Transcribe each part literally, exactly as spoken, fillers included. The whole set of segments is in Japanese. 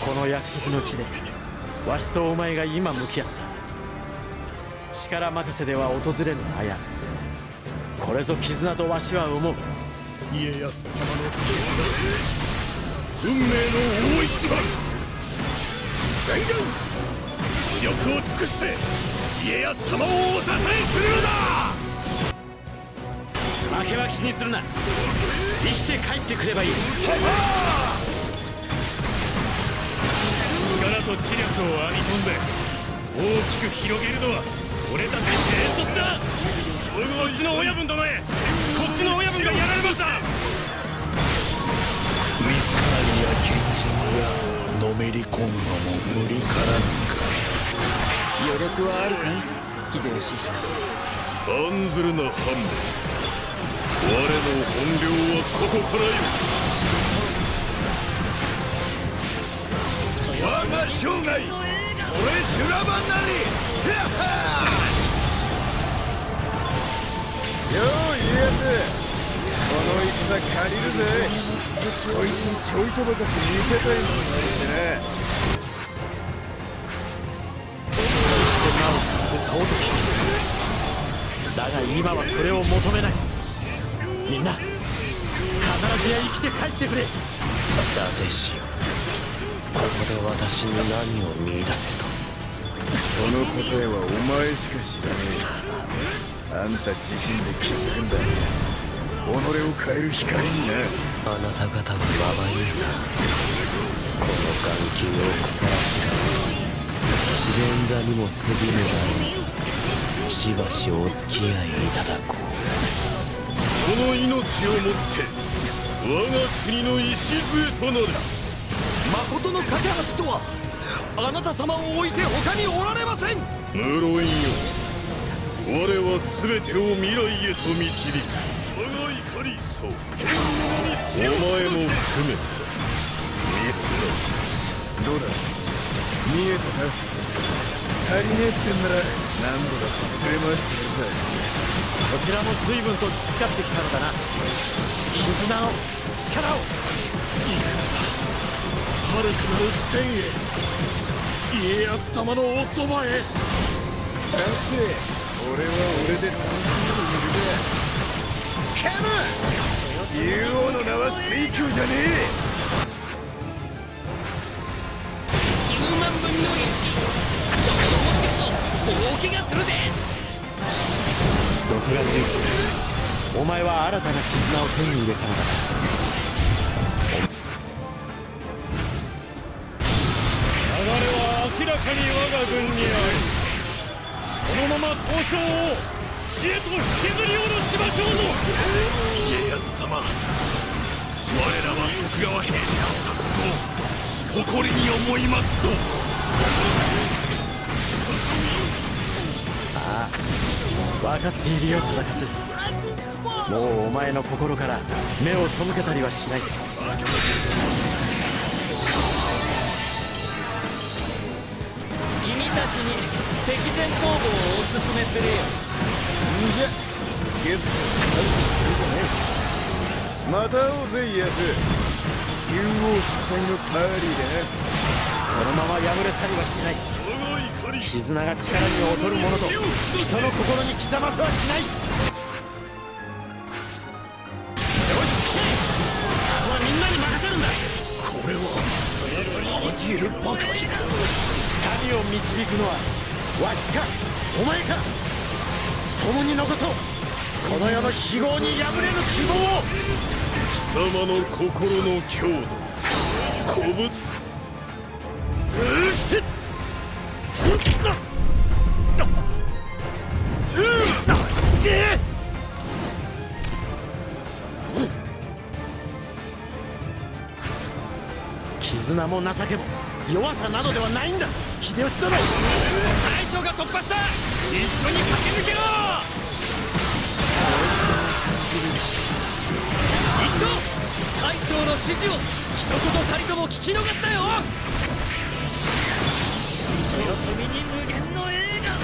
この約束の地でわしとお前が今向き合った。力任せでは訪れぬ綾。これぞ絆とわしは思う。 家康様の絆、運命の大一番。全軍死力を尽くして家康様をお支えするのだ。 負けは気にするな。生きて帰ってくればいい。 力と知力を編み込んで大きく広げるのは俺たち兵卒だ。そっちの親分殿へ、こっちの親分がやられました。 三成や賢人がのめり込むのも無理からぬか。 余力はあるかい秀吉。 案ずるな半兵衛、我の本領はここからよ。我が生涯、俺修羅場なり。 よう家康、この戦借りるぜ。こいつにちょいとばかし見せたいものがあってな。 そしてなお続く尊き絆だが、今はそれを求めない。みんな必ずや生きて帰ってくれ。伊達氏よ、ここで私に何を見出せと。 その答えはお前しか知らねえ。あんた自身で気づくんだ。己を変える光にな。 あなた方はババいいな。この眼球を腐らせたことに前座にも過ぎるだろう。しばしお付き合いいただこう。 その命をもって我が国の礎となる。 誠の架け橋とはあなた様を置いて他におられません。 無論よ、我は全てを未来へと導く。我が怒り、そうお前も含めて三成。 どうだ、見えたか。足りねえってんなら何度だって連れ回してやるさ。 そちらも随分と培ってきたのだな、絆の力を。 遥かなる天へ、家康様のおそばへ。 さて、俺は俺で楽しんでいるぜ。カモン、竜王の名は水球じゃねえ。 じゅうまんぶんのいち、どこを持ってくと大怪我するぜ。 独眼竜、お前は新たな絆を手に入れたのだ。 流れは明らかに我が軍にあり、このまま交渉を知恵と引きずり下ろしましょうぞ。家康様、我らは徳川兵であったことを誇りに思いますぞ。 ああ、分かっているよ忠勝。もうお前の心から目を背けたりはしない。 君たちに敵前逃亡をおすすめするよ。 んじゃ、ゲストをまた会おうぜ家康。竜王主催のパーリーでな。 このまま破れ去りはしない。絆が力に劣る者と人の心に刻ませはしない。よし、あとはみんなに任せるんだ。 これは恥じるばかり。 民を導くのはわしかお前か。共に残そう、この世の非業に破れぬ希望を。 貴様の心の強度、鼓舞。 絆も情けも弱さなどではないんだ、秀吉殿。 大将が突破した。一緒に駆け抜けろ。行くぞ。大将の指示を一言たりとも聞き逃すなよ。豊臣に無限の栄華。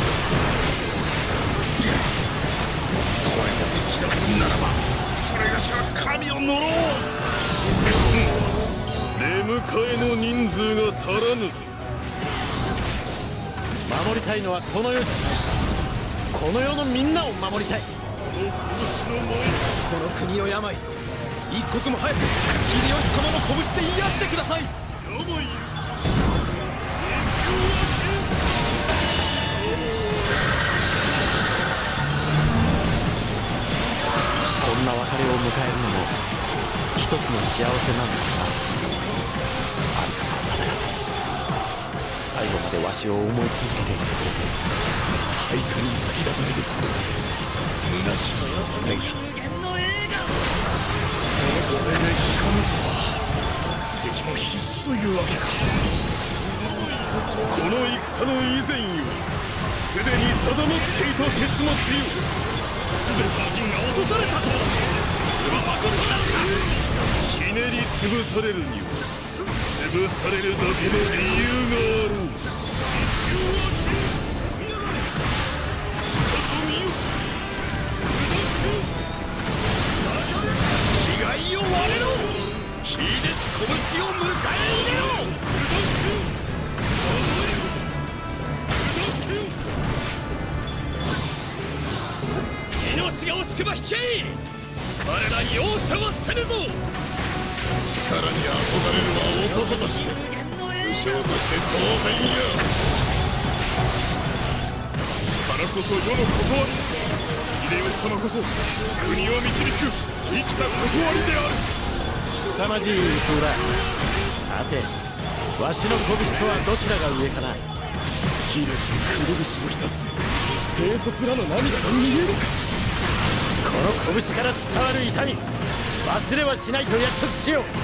これが敵が来るならば、それがしは神を呪おう。出迎迎えの人数が足らぬぞ。 守りたいのはこの世じゃない。この世のみんなを守りたい。 この国の病、一刻も早く秀吉様の拳で癒してください。 こんな別れを迎えるのも一つの幸せなんだな。ありがとう忠勝。最後までわしを思い続けていてくれて、 配下に先立たれることなど虚しい願い。これで引かぬとは敵も必死というわけか。 この戦の以前よ、すでに定まっていた結末よ。全ての陣が落とされたと、それはまことなのか。ひねり潰されるには潰されるだけの理由がある。 違いを割れろ。秀し拳を迎え入れろ。命が惜しくば引け。我ら容赦はせぬぞ。力に憧れるは男として、武将として当然や。力こそ世の断り。秀吉様こそ国を導く生きた断りである。 凄まじい風だ。さてわしの拳とはどちらが上かな。 ヒルにくるぶしを浸す兵卒らの涙が見えるか。 この拳から伝わる痛み、忘れはしないと約束しよう。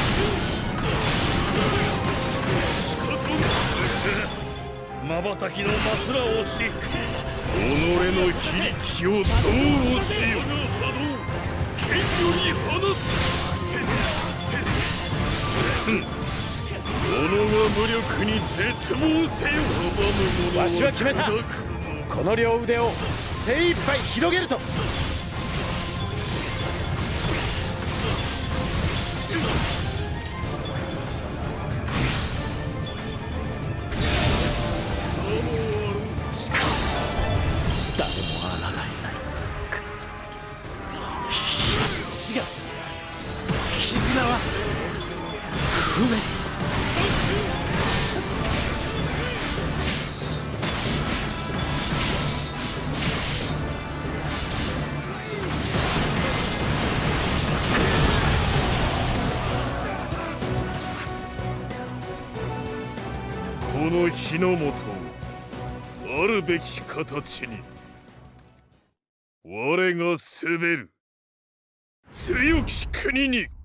瞬きのマスラをし、己の非力を憎悪せよ。剣より放つ。己が無力に絶望せよ。 わしは決めた。この両腕を精一杯広げると。誰も抗えないか。違う。絆は不滅だ。 この日の本あるべき形に我が滑る強き国に。